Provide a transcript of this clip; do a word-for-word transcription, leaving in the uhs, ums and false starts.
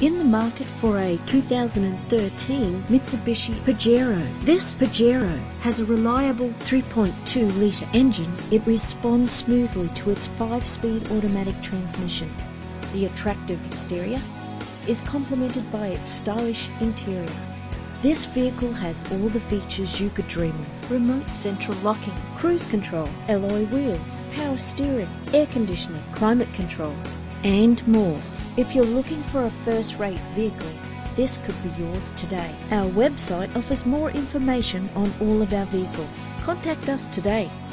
in the market for a two thousand thirteen Mitsubishi Pajero. This Pajero has a reliable three point two litre engine. It responds smoothly to its five-speed automatic transmission. The attractive exterior is complemented by its stylish interior. This vehicle has all the features you could dream of: remote central locking, cruise control, alloy wheels, power steering, air conditioning, climate control, and more. If you're looking for a first-rate vehicle, this could be yours today. Our website offers more information on all of our vehicles. Contact us today.